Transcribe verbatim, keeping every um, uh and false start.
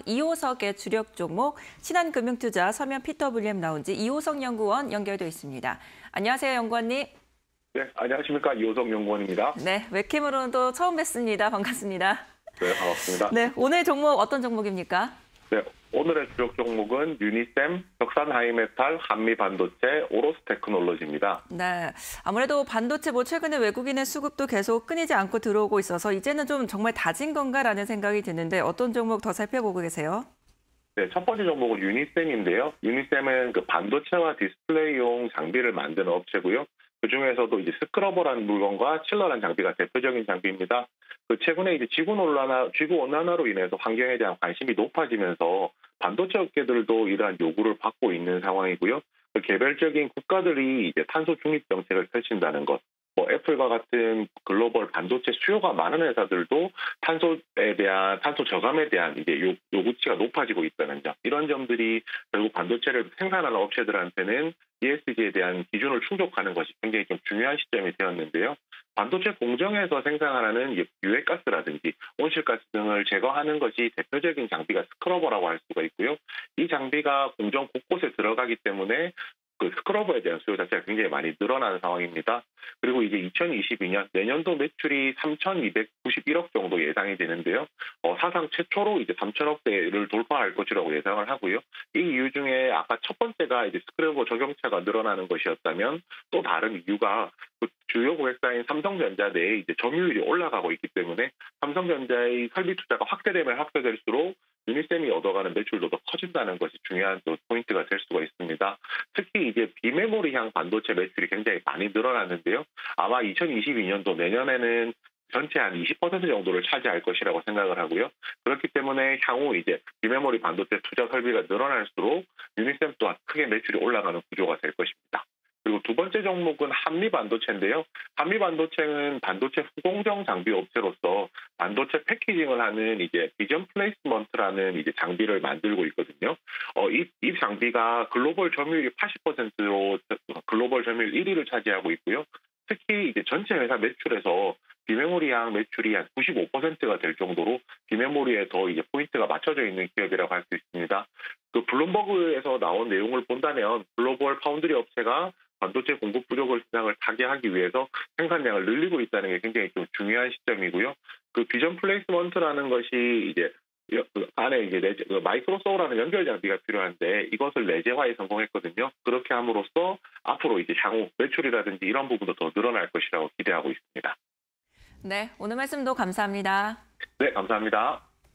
이 호석의 주력 종목 신한금융투자 서면 피터블리엄 라운지 이호석 연구원 연결돼 있습니다. 안녕하세요, 연구원님. 네, 안녕하십니까. 이호석 연구원입니다. 네, 웹캠으로는 또 처음 뵙습니다. 반갑습니다. 네, 반갑습니다. 네, 오늘 종목 어떤 종목입니까? 네, 오늘의 주력 종목은 유니셈, 덕산 하이메탈, 한미반도체, 오로스테크놀로지입니다. 네, 아무래도 반도체 뭐 최근에 외국인의 수급도 계속 끊이지 않고 들어오고 있어서 이제는 좀 정말 다진 건가라는 생각이 드는데 어떤 종목 더 살펴보고 계세요? 네, 첫 번째 종목은 유니셈인데요. 유니셈은 그 반도체와 디스플레이용 장비를 만드는 업체고요. 그 중에서도 이제 스크러버라는 물건과 칠러라는 장비가 대표적인 장비입니다. 그 최근에 이제 지구 온난화, 지구 온난화로 인해서 환경에 대한 관심이 높아지면서 반도체 업계들도 이러한 요구를 받고 있는 상황이고요. 그 개별적인 국가들이 이제 탄소 중립 정책을 펼친다는 것, 뭐 애플과 같은 글로벌 반도체 수요가 많은 회사들도 탄소에 대한 탄소 저감에 대한 이제 요, 요구치가 높아지고 있다는 점, 이런 점들이 결국 반도체를 생산하는 업체들한테는 이에스지에 대한 기준을 충족하는 것이 굉장히 좀 중요한 시점이 되었는데요. 반도체 공정에서 생산하는 유해가스라든지 온실가스 등을 제거하는 것이 대표적인 장비가 스크러버라고 할 수가 있고요. 이 장비가 공정 곳곳에 들어가기 때문에 그 스크러버에 대한 수요 자체가 굉장히 많이 늘어나는 상황입니다. 그리고 이제 이천이십이 년 내년도 매출이 삼천이백구십일억 정도 예상이 되는데요. 어, 사상 최초로 이제 삼천억대를 돌파할 것이라고 예상을 하고요. 이 이유 중에 아까 첫 번째가 이제 스크러버 적용차가 늘어나는 것이었다면 또 다른 이유가 그 주요 고객사인 삼성전자 내에 이제 점유율이 올라가고 있기 때문에 삼성전자의 설비 투자가 확대되면 확대될수록 유니셈이 얻어가는 매출도 더 커진다는 것이 중요한 또 포인트가 될 수가 있습니다. 특히 이제 비메모리향 반도체 매출이 굉장히 많이 늘어났는데요. 아마 이천이십이 년도 내년에는 전체 한 이십 퍼센트 정도를 차지할 것이라고 생각을 하고요. 그렇기 때문에 향후 이제 비메모리 반도체 투자 설비가 늘어날수록 유니셈 또한 크게 매출이 올라가는 구조가 될 것입니다. 그리고 두 번째 종목은 한미반도체인데요. 한미반도체는 반도체 후공정 장비 업체로서 반도체 패키징을 하는 이제 비전 플레이스먼트라는 이제 장비를 만들고 있거든요. 어, 이, 이 장비가 글로벌 점유율이 팔십 퍼센트로 글로벌 점유율 일 위를 차지하고 있고요. 특히 이제 전체 회사 매출에서 비메모리향 매출이 한 구십오 퍼센트가 될 정도로 비메모리에 더 이제 포인트가 맞춰져 있는 기업이라고 할 수 있습니다. 그 블룸버그에서 나온 내용을 본다면 글로벌 파운드리 업체가 반도체 공급 부족을 시장을 타개하기 위해서 생산량을 늘리고 있다는 게 굉장히 좀 중요한 시점이고요. 그 비전 플레이스먼트라는 것이 이제 그 안에 이제 내재, 그 마이크로소라는 연결 장비가 필요한데 이것을 내재화에 성공했거든요. 그렇게 함으로써 앞으로 이제 향후 매출이라든지 이런 부분도 더 늘어날 것이라고 기대하고 있습니다. 네, 오늘 말씀도 감사합니다. 네, 감사합니다.